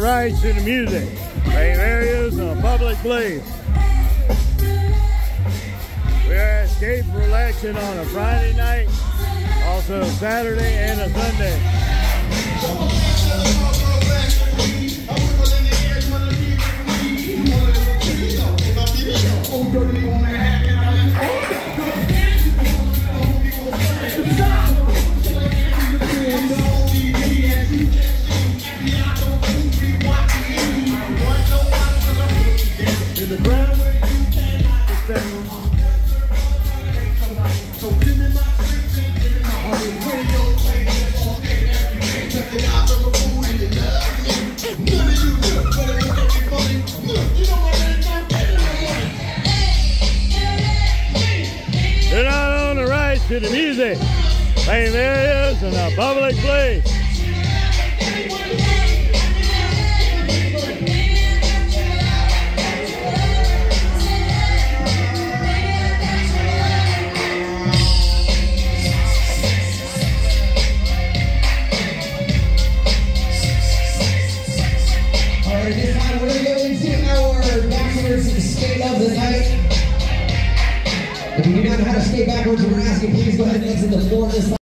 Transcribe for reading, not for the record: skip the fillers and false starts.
rights to the music, playing areas on a public place. We are at Escape Relaxing on a Friday night, also a Saturday and a Sunday. They're not on the rights to the music, playing areas in a public place. Alright, this time we're going to go into our backwards skate of the night. If you do not know how to skate backwards, we're asking please go ahead and exit the floor this time.